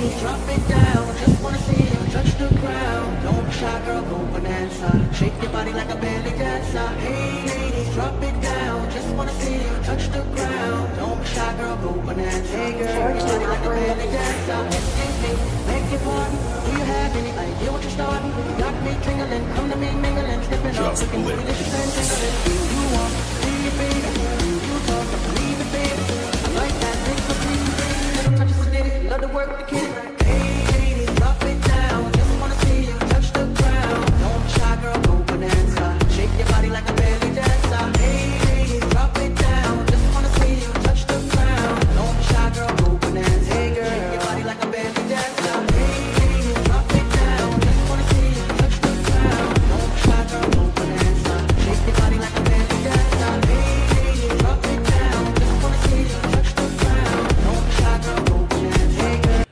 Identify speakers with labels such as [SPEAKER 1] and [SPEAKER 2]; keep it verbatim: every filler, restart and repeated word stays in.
[SPEAKER 1] ladies, drop it down. Just wanna see you touch the ground. Don't be shy, girl, go bonanza. Shake your body like a belly dancer. Hey ladies, drop it down. Just wanna see you touch the ground. Don't be shy, girl, go bonanza. Hey girl, shake your body like a belly dancer. Excuse me, beg your pardon. Do you have any idea what you're starting? You got me tingling, come to me mingling, slipping off, looking delicious and tingling. Do you want to see it, baby? Do you talk, I believe it, baby? I like that, things so pretty, little touches of ditty, love to work with the kid.